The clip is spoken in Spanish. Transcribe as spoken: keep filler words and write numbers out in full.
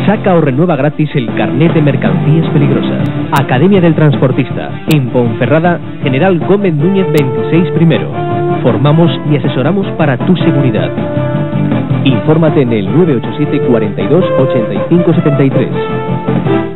Saca o renueva gratis el carnet de mercancías peligrosas. Academia del Transportista, en Ponferrada, General Gómez Núñez veintiséis primero. Formamos y asesoramos para tu seguridad. Infórmate en el nueve ocho siete, cuarenta y dos, ochenta y cinco setenta y tres.